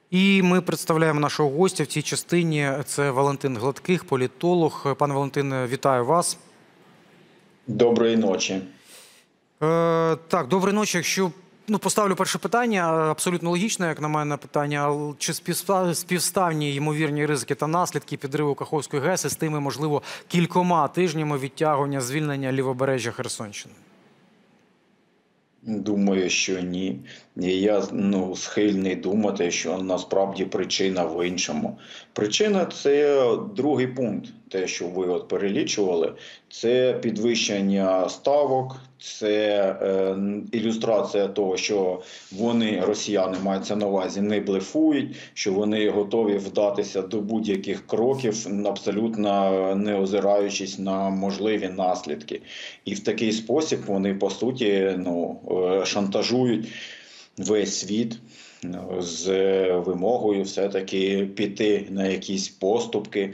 І ми представляємо нашого гостя в цій частині. Це Валентин Гладких, політолог. Пане Валентине, вітаю вас. Доброї ночі. Так, доброї ночі. Якщо поставлю перше питання, абсолютно логічне, як на мене, питання. Чи співставні ймовірні ризики та наслідки підриву Каховської ГЕС із тими, можливо, кількома тижнями відтягування звільнення лівобережжя Херсонщини? Думаю, що ні. І я схильний думати, що насправді причина в іншому. Причина – це другий пункт, те, що ви перелічували. Це підвищення ставок, це ілюстрація того, що вони, росіяни, мається на увазі, не блефують, що вони готові вдатися до будь-яких кроків, абсолютно не озираючись на можливі наслідки. І в такий спосіб вони, по суті, шантажують весь світ з вимогою все-таки піти на якісь поступки,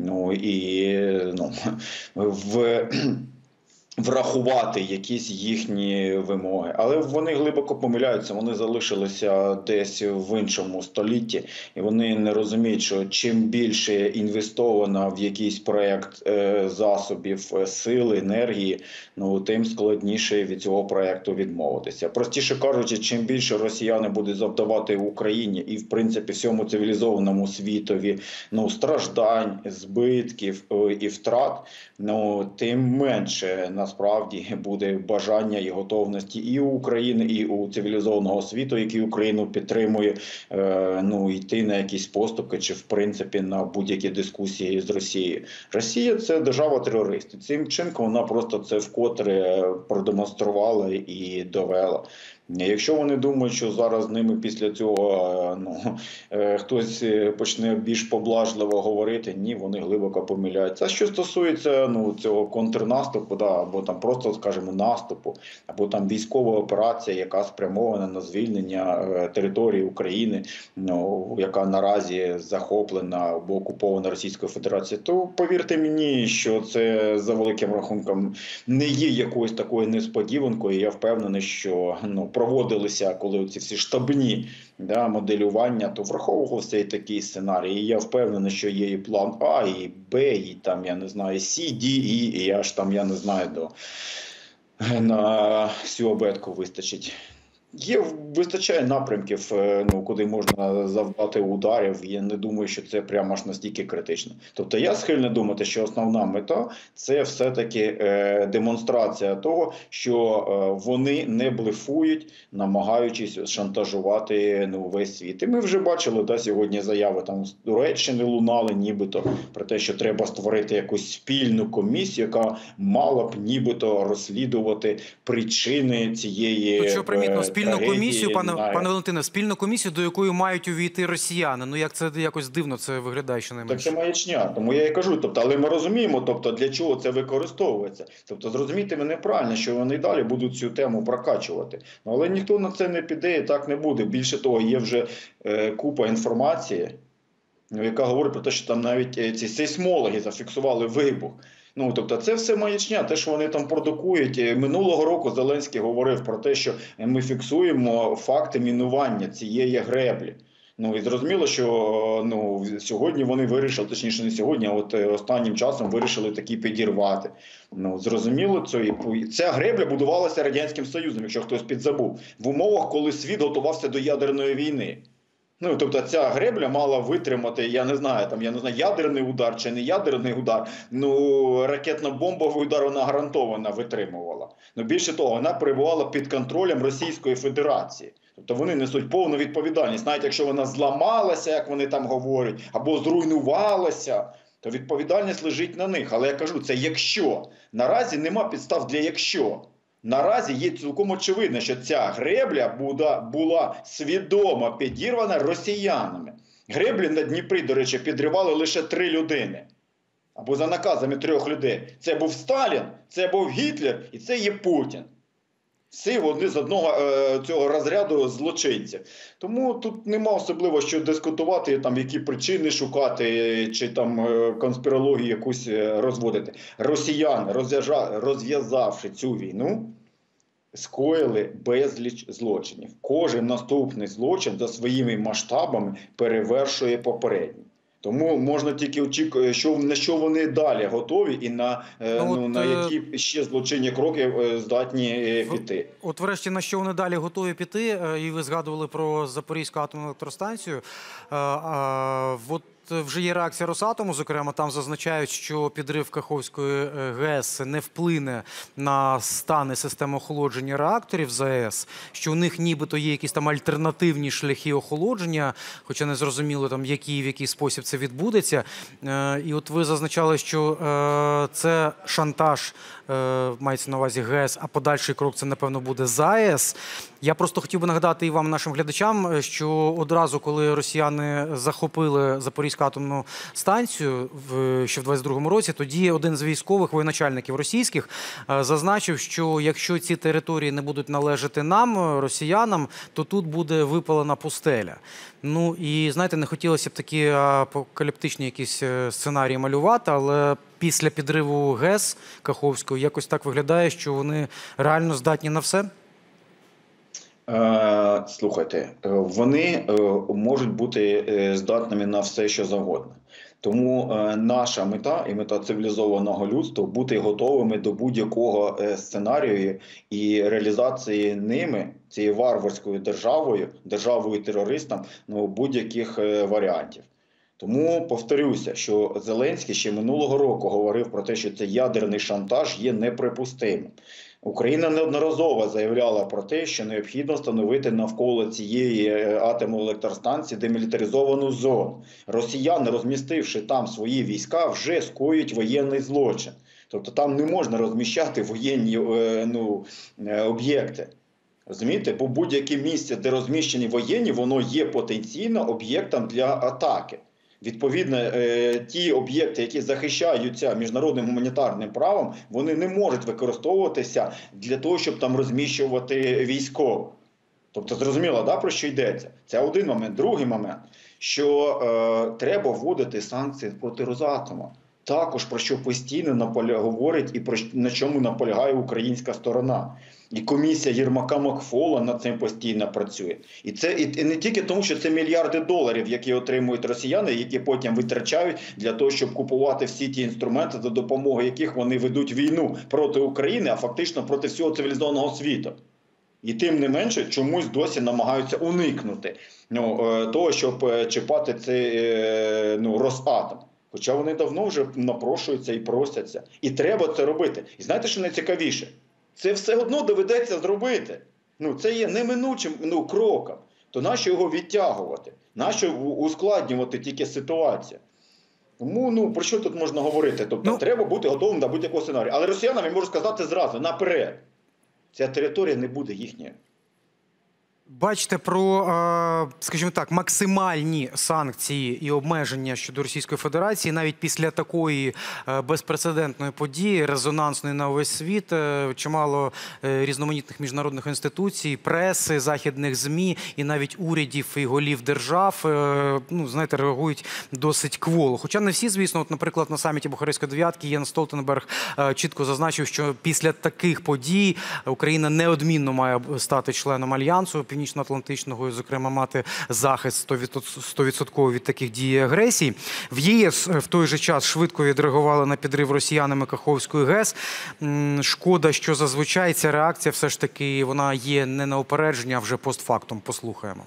врахувати якісь їхні вимоги. Але вони глибоко помиляються, вони залишилися десь в іншому столітті, і вони не розуміють, що чим більше інвестовано в якийсь проєкт засобів, сили, енергії, тим складніше від цього проєкту відмовитися. Простіше кажучи, чим більше росіяни будуть завдавати Україні і, в принципі, всьому цивілізованому світові страждань, збитків і втрат, тим менше насправді буде бажання і готовності і у України, і у цивілізованого світу, який Україну підтримує, йти на якісь поступки чи, в принципі, на будь-які дискусії з Росією. Росія – це держава-терорист. Цим чинком вона просто це вкотре продемонструвала і довела. Якщо вони думають, що зараз з ними після цього хтось почне більш поблажливо говорити, ні, вони глибоко помиляються. А що стосується цього контрнаступу, або там просто, скажімо, наступу, або там військова операція, яка спрямована на звільнення території України, яка наразі захоплена або окупована Російською Федерацією, то повірте мені, що це за великим рахунком не є якоюсь такою несподіванкою. Я впевнений, що проводилися, коли ці всі штабні моделювання, то враховувався і такий сценарій. І я впевнений, що є і план А, і Б, і там, я не знаю, С, Д, і аж там, я не знаю, на всю обетку вистачить. Вистачає напрямків, куди можна завдати ударів. Я не думаю, що це прямо аж настільки критично. Тобто я схильний думати, що основна мета – це все-таки демонстрація того, що вони не блефують, намагаючись шантажувати весь світ. І ми вже бачили сьогодні заяви з Туреччини лунали нібито про те, що треба створити якусь спільну комісію, яка мала б нібито розслідувати причини цієї спільну комісію, пане Валентине, спільну комісію, до якої мають увійти росіяни. Як це якось дивно це виглядає щонайменше. Так це маячня, тому я і кажу. Але ми розуміємо, для чого це використовується. Зрозумійте мене правильно, що вони далі будуть цю тему прокачувати. Але ніхто на це не піде і так не буде. Більше того, є вже купа інформації, яка говорить про те, що там навіть ці сейсмологи зафіксували вибух. Це все маячня, те, що вони там продукують. Минулого року Зеленський говорив про те, що ми фіксуємо факти мінування цієї греблі. І зрозуміло, що сьогодні вони вирішили, точніше не сьогодні, а останнім часом вирішили такі підірвати. Зрозуміло, ця гребля будувалася Радянським Союзом, якщо хтось підзабув, в умовах, коли світ готувався до ядерної війни. Ця гребля мала витримати, я не знаю, ядерний удар чи не ядерний удар, ракетно-бомбовий удар вона гарантовано витримувала. Більше того, вона перебувала під контролем Російської Федерації. Вони несуть повну відповідальність. Навіть якщо вона зламалася, як вони там говорять, або зруйнувалася, то відповідальність лежить на них. Але я кажу, це якщо. Наразі нема підстав для якщо. Наразі є цілком очевидно, що ця гребля була свідомо підірвана росіянами. Греблі на Дніпрі, до речі, підривали лише 3 людини. Або за наказами 3 людей. Це був Сталін, це був Гітлер і це є Путін. Всі вони з одного цього розряду злочинців. Тому тут нема особливо що дискутувати, які причини шукати, чи конспірологію якусь розводити. Росіяни, розв'язавши цю війну, скоїли безліч злочинів. Кожен наступний злочин за своїми масштабами перевершує попередній. Тому можна тільки очікувати, на що вони далі готові і на які ще злочинні кроки здатні піти. От врешті, на що вони далі готові піти, і ви згадували про Запорізьку атомну електростанцію. От вже є реакція Росатому, зокрема, там зазначають, що підрив Каховської ГЕС не вплине на стани системи охолодження реакторів ЗАЕС, що у них нібито є якісь там альтернативні шляхи охолодження, хоча не зрозуміло, там, в який спосіб це відбудеться. І от ви зазначали, що це шантаж, мається на увазі ГЕС, а подальший крок це, напевно, буде ЗАЕС. Я просто хотів би нагадати і вам, нашим глядачам, що одразу, коли росіяни захопили Запорізьку атомну станцію ще в 22-му році, тоді один з військових воєначальників російських зазначив, що якщо ці території не будуть належати нам, росіянам, то тут буде випалена пустеля. Ну і, знаєте, не хотілося б такі апокаліптичні якісь сценарії малювати, але після підриву ГЕС Каховської якось так виглядає, що вони реально здатні на все? Слухайте, вони можуть бути здатними на все, що завгодно. Тому наша мета і мета цивілізованого людства – бути готовими до будь-якого сценарію і реалізації ними, цією варварською державою-терористом, будь-яких варіантів. Тому повторюся, що Зеленський ще минулого року говорив про те, що цей ядерний шантаж є неприпустимим. Україна неодноразово заявляла про те, що необхідно встановити навколо цієї атомної електростанції демілітаризовану зону. Росіяни, розмістивши там свої війська, вже скоюють воєнний злочин. Тобто там не можна розміщати воєнні об'єкти. Розумієте? Бо будь-яке місце, де розміщені воєнні, воно є потенційно об'єктом для атаки. Відповідно, ті об'єкти, які захищаються міжнародним гуманітарним правом, вони не можуть використовуватися для того, щоб там розміщувати військових. Тобто, зрозуміло, да, про що йдеться? Це один момент. Другий момент, що треба вводити санкції проти Росатому. Також про що постійно говорить і на чому наполягає українська сторона. І комісія Єрмака-Макфола над цим постійно працює. І це і не тільки тому, що це мільярди доларів, які отримують росіяни, які потім витрачають для того, щоб купувати всі ті інструменти, за допомогою яких вони ведуть війну проти України, а фактично проти всього цивілізованого світу. І тим не менше, чомусь досі намагаються уникнути того, щоб чіпати цей Росатом. Хоча вони давно вже напрошуються і просяться. І треба це робити. І знаєте, що найцікавіше? Це все одно доведеться зробити. Це є неминучим кроком. То нащо його відтягувати? Нащо ускладнювати тільки ситуацію? Тому, про що тут можна говорити? Тобто, треба бути готовим до будь-якого сценарію. Але росіянам я можу сказати зразу, наперед. Ця територія не буде їхньою. Бачите, про, скажімо так, максимальні санкції і обмеження щодо Російської Федерації навіть після такої безпрецедентної події, резонансної на увесь світ, чимало різноманітних міжнародних інституцій, преси, західних ЗМІ і навіть урядів і голів держав, знаєте, реагують досить кволо. Хоча не всі, звісно, наприклад, на саміті Бухарестської дев'ятки Єнс Столтенберг чітко зазначив, що після таких подій Україна неодмінно має стати членом Альянсу Північно-Атлантичного і, зокрема, мати захист 100% від таких дій і агресій. В ЄС в той же час швидко відреагували на підрив росіянами Каховської ГЕС. Шкода, що зазвичай ця реакція все ж таки вона є не на упередження, а вже постфактум. Послухаємо.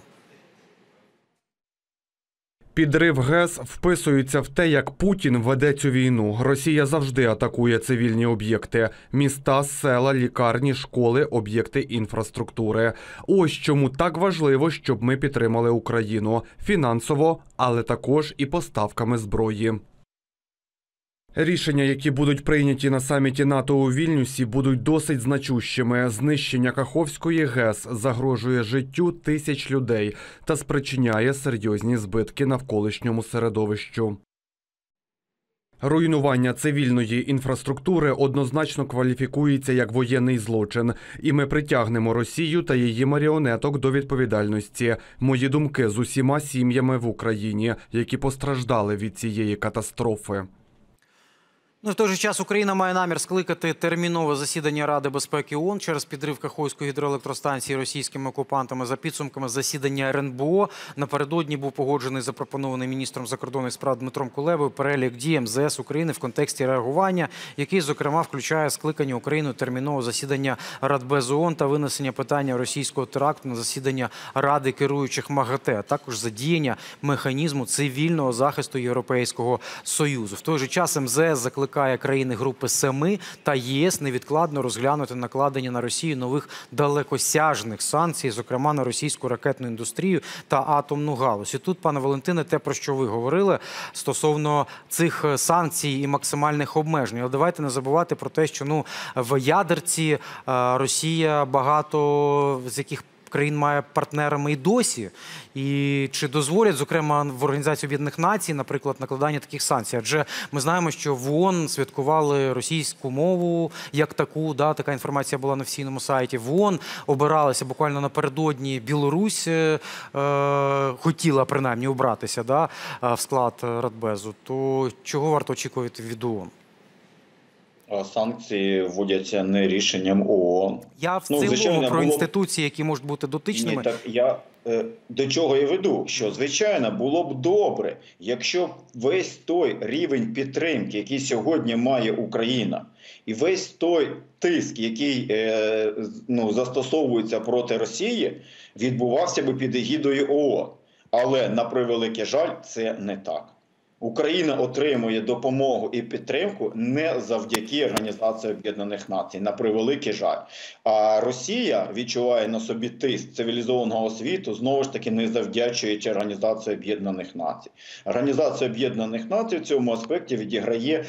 Підрив ГЕС вписується в те, як Путін веде цю війну. Росія завжди атакує цивільні об'єкти – міста, села, лікарні, школи, об'єкти інфраструктури. Ось чому так важливо, щоб ми підтримали Україну фінансово, але також і поставками зброї. Рішення, які будуть прийняті на саміті НАТО у Вільнюсі, будуть досить значущими. Знищення Каховської ГЕС загрожує життю тисяч людей та спричиняє серйозні збитки навколишньому середовищу. Руйнування цивільної інфраструктури однозначно кваліфікується як воєнний злочин, і ми притягнемо Росію та її маріонеток до відповідальності. Мої думки з усіма сім'ями в Україні, які постраждали від цієї катастрофи. Ну, в той же час Україна має намір скликати термінове засідання Ради безпеки ООН через підрив Каховської гідроелектростанції російськими окупантами. За підсумками засідання РНБО напередодні був погоджений запропонований міністром закордонних справ Дмитром Кулебою перелік дій МЗС України в контексті реагування, який, зокрема, включає скликання Україною термінового засідання Радбезу ООН та винесення питання російського теракту на засідання Ради керуючих МАГАТЕ, а також задіяння механізму цивільного захисту Європейського Союзу. В той же час МЗС закликає країни Групи Семи та ЄС невідкладно розглянути накладення на Росію нових далекосяжних санкцій, зокрема на російську ракетну індустрію та атомну галузь. І тут, пане Валентине, те, про що ви говорили стосовно цих санкцій і максимальних обмежень. Але давайте не забувати про те, що в ядерці Росія багато з яких країн має партнерами і досі. І чи дозволять, зокрема, в Організації Об'єднаних Націй, наприклад, накладання таких санкцій? Адже ми знаємо, що в ООН святкували російську мову як таку, така інформація була на офіційному сайті. В ООН обиралися буквально напередодні Білорусь, хотіла принаймні обратися в склад Радбезу. То чого варто очікувати від ООН? Санкції вводяться не рішенням ООН. Я в цілому про інституції, які можуть бути дотичними. Ні, так я до чого і веду, що, звичайно, було б добре, якщо весь той рівень підтримки, який сьогодні має Україна, і весь той тиск, який застосовується проти Росії, відбувався би під егідою ООН. Але, на превеликий жаль, це не так. Україна отримує допомогу і підтримку не завдяки Організації Об'єднаних Націй, на превеликий жаль. А Росія відчуває на собі тиск цивілізованого світу, знову ж таки, не завдячуючи Організації Об'єднаних Націй. Організація Об'єднаних Націй в цьому аспекті відіграє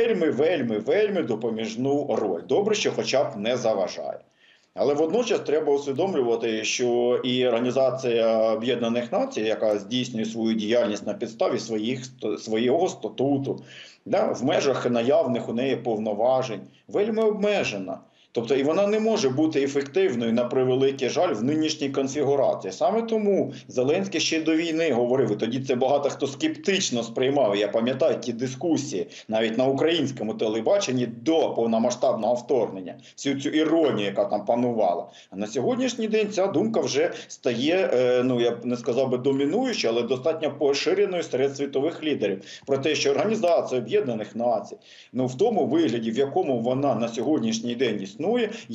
вельми допоміжну роль. Добре, що хоча б не заважає. Але водночас треба усвідомлювати, що і Організація Об'єднаних Націй, яка здійснює свою діяльність на підставі свого статуту, в межах наявних у неї повноважень, вельми обмежена. Тобто і вона не може бути ефективною, на превеликий жаль, в нинішній конфігурації. Саме тому Зеленський ще до війни говорив, і тоді це багато хто скептично сприймав. Я пам'ятаю ті дискусії навіть на українському телебаченні до повномасштабного вторгнення. Всю цю іронію, яка там панувала. А на сьогоднішній день ця думка вже стає, я б не сказав би домінуючою, але достатньо поширеною серед світових лідерів. Про те, що Організація Об'єднаних Націй, в тому вигляді, в якому вона на сьогоднішній день існує,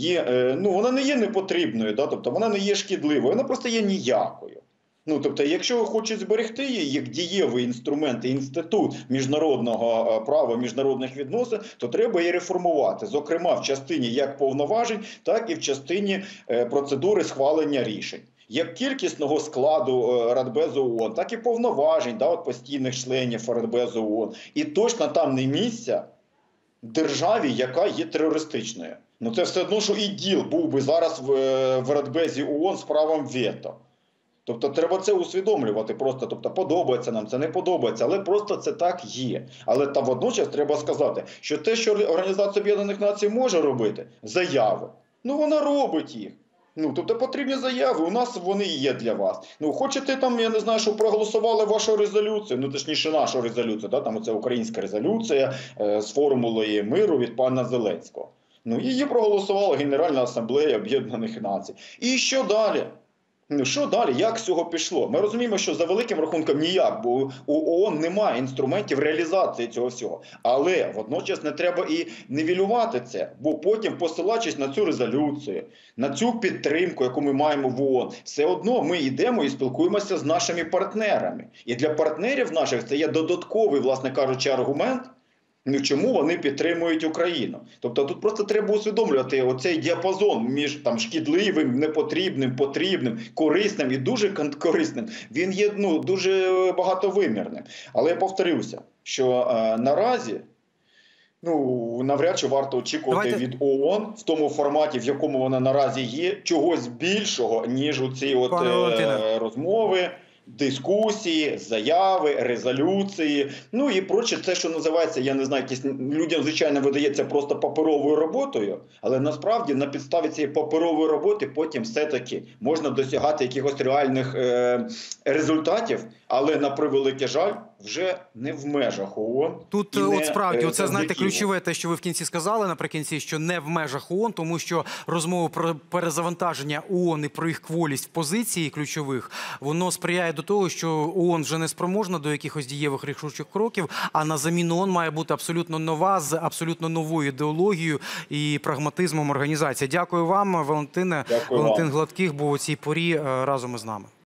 вона не є непотрібною, тобто вона не є шкідливою, вона просто є ніякою. Тобто, якщо хочуть зберегти її як дієвий інструмент і інститут міжнародного права, міжнародних відносин, то треба її реформувати. Зокрема, в частині як повноважень, так і в частині процедури схвалення рішень. Як кількісного складу Радбезу ООН, так і повноважень постійних членів Радбезу ООН. І точно там не місця державі, яка є терористичною. Це все одно, що іділ був би зараз в Радбезі ООН з правом вето. Тобто треба це усвідомлювати просто. Тобто подобається нам, це не подобається, але просто це так є. Але водночас треба сказати, що те, що Організація Об'єднаних Націй може робити, заяви, вона робить їх. Тобто потрібні заяви, у нас вони і є для вас. Хочете я не знаю, щоб проголосували вашу резолюцію, точніше нашу резолюцію, це українська резолюція з формулою миру від пана Зеленського. Її проголосувала Генеральна Асамблея Об'єднаних Націй. І що далі? Що далі? Як з цього пішло? Ми розуміємо, що за великим рахунком ніяк, бо у ООН немає інструментів реалізації цього всього. Але водночас не треба і нівелювати це, бо потім, посилаючись на цю резолюцію, на цю підтримку, яку ми маємо в ООН, все одно ми йдемо і спілкуємося з нашими партнерами. І для партнерів наших це є додатковий, власне кажучи, аргумент, чому вони підтримують Україну. Тобто тут просто треба усвідомлювати оцей діапазон між шкідливим, непотрібним, потрібним, корисним і дуже корисним. Він є дуже багатовимірним. Але я повторюся, що наразі навряд чи варто очікувати від ООН в тому форматі, в якому вона наразі є, чогось більшого, ніж оці розмови, дискусії, заяви, резолюції, і проче, це, що називається, я не знаю, людям, звичайно, видається просто паперовою роботою, але насправді на підставі цієї паперової роботи потім все-таки можна досягати якихось реальних результатів, але на превеликий жаль, вже не в межах ООН. Тут і не, от справді, оце, знаєте, завдяки ООН. ключове те, що ви в кінці сказали наприкінці, що не в межах ООН, тому що розмови про перезавантаження ООН і про їх кволість в позиції ключових, воно сприяє до того, що ООН вже не спроможна до якихось дієвих рішучих кроків, а на заміну ООН має бути абсолютно нова, з абсолютно новою ідеологією і прагматизмом організація. Дякую вам, Валентине. Дякую Валентин вам. Гладких був у цій порі разом із нами.